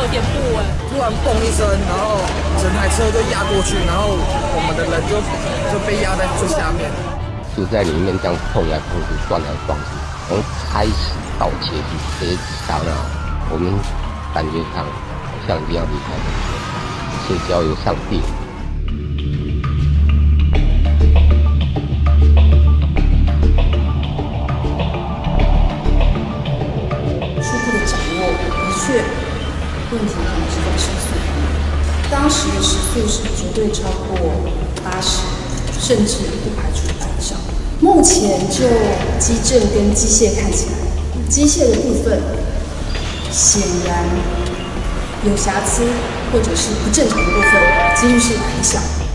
有点不稳， 突然嘣一声，然后整台车就压过去，然后我们的人就被压在最下面， 就在里面这样碰来碰去，撞来撞去，从开始到结束这一刹那，我们感觉上好像已经要离开了，是交由上帝。 问题可能是在时速，当时的时速是绝对超过80，甚至不排除100以上。目前就机震跟机械看起来，机械的部分显然有瑕疵或者是不正常的部分，几率是很小。